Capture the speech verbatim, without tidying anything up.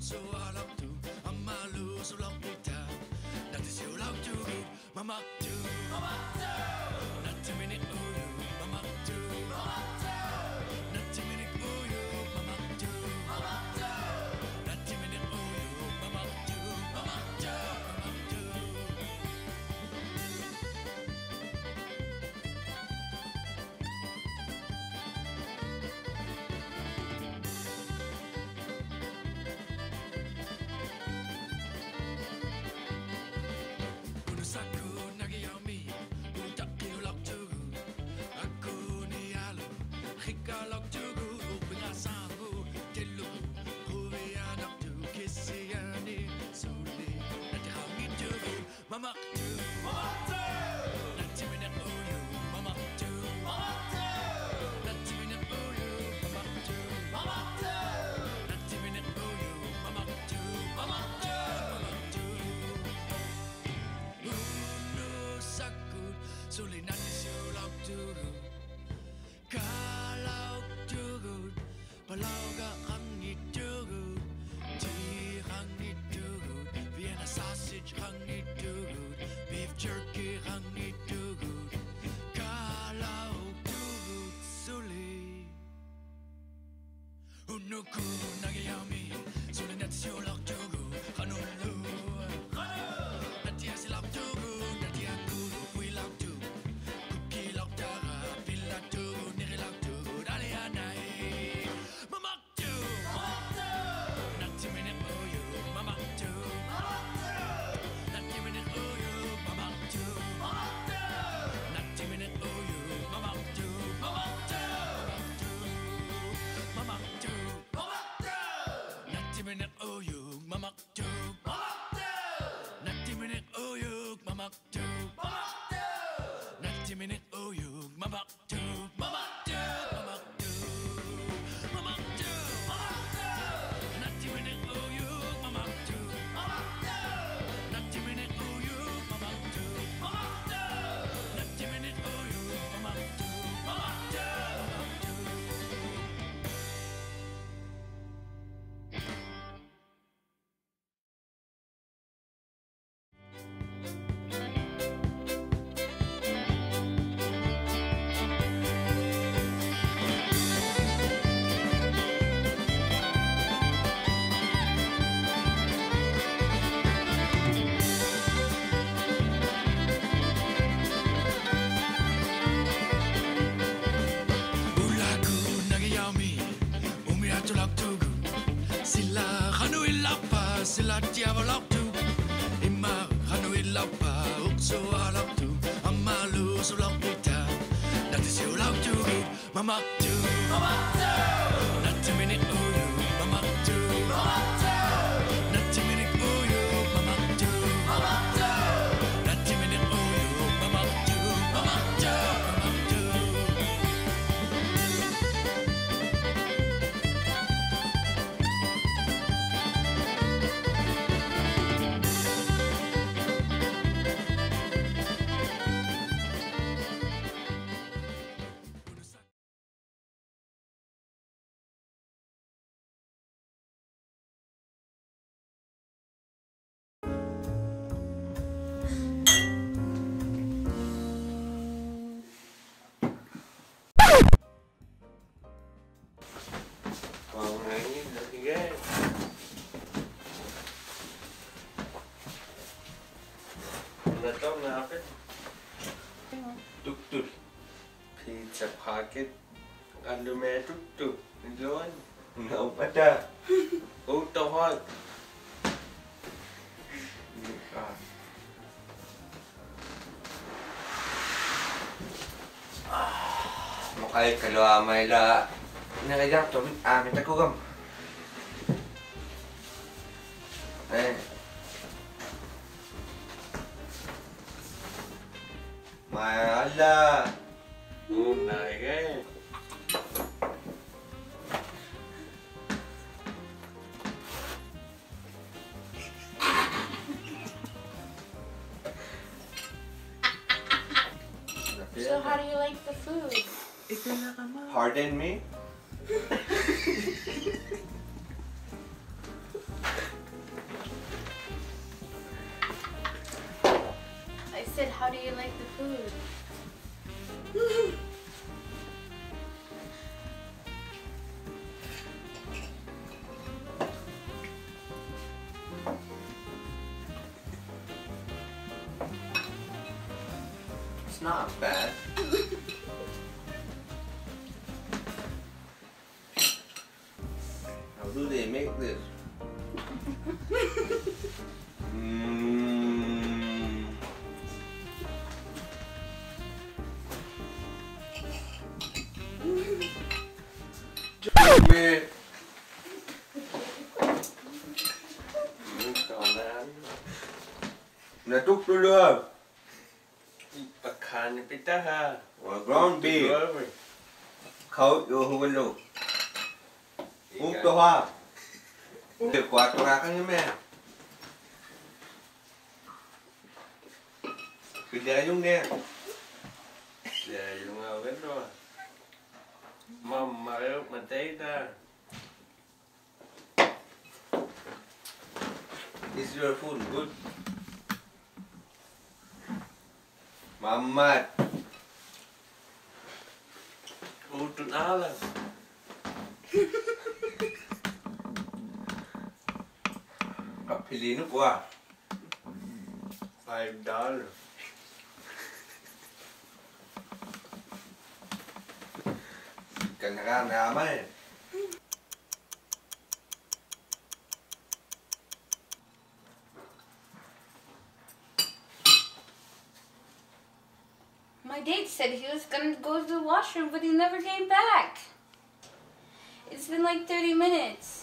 so I love to. I'm a loser, love me down. That is your love to me, Mama too. Mama too. Not too many oh you, Mama too. Mama too. Not too many oh you, Mama too. Mama too. Not too many oh you, Mama too. Mama too. Mama too. Mama too, Mama too. Not too many oh you, Mama too, Mama too. Not too many oh you, Mama too, Mama too. Not too many oh you, Mama too, Mama too, Mama too. Uno sakut sulit nanti siulau turun. Kalau turun, palau gak hangi turun. Tea hangi turun, Vienna sausage hangi turun. Beef jerky hangi turun. Kalau turun sulit. Unuku nagyami sulit nanti siulau turun. Hanulu, nanti hasil lau turun. Nanti aku kui lau turun. Kuki lau dara, pila turun, niri lau turun. Ale anai, Mama too, Mama too. Not too many oh you, Mama too, Mama too. Not too many oh you, Mama too, Mama too. Not too many oh you, Mama too, Mama too, Mama too, Mama too. Not too many oh you, Mama too, Mama too. Not too many oh you, Mama too, Mama too. Not too many oh you, Mama too, Mama too, Mama too, Mama too, Mama too. Not too many oh you, Mama too, Mama too. Not too many oh you, Mama too, Mama too. Not too many oh you, Mama too, Mama too, Mama too. Ulaku nagyami, umiatulak tugu. Sila hanuilapa, sila diavolak tu. Ima hanuilapa, ukso alak tu. Amalu sulak pita, nanti siulak tugu. Mama too, Mama too. Not too many oh you, Mama too, Mama too. Not too many oh you, Mama too, Mama too. Not too many oh you, Mama too, Mama too, Mama too. Mau nangis lagi guys. Nggak tahu kenapa. Tuk tuk. Pizza paket. Ando me tuk tuk. Ngon. Nggak pada. Kau tahu hal. Mau kaya kalau amai lah. Nakajak to amin ako gam. Eh. Mala. Unai ke. So how do you like the food? Pardon me? said, how do you like the food? It's not bad. How do they make this? Mmm. Mẹ. Còn ăn. Là trúc tôi đưa. Pakan pita ha. Well, ground beef. Khâu vô hôn luôn. Úp tôi hoa. Được quạt cho ra cái mẹ. Cứ để dung nè. Để dùng vào cái đó. Mầm mà ướp mình thấy ta. Is your food good? Muhammad. Utun ala. Kapili no qua. Five dollars. Cần ra nào mấy. My dad said he was gonna go to the washroom, but he never came back. It's been like thirty minutes.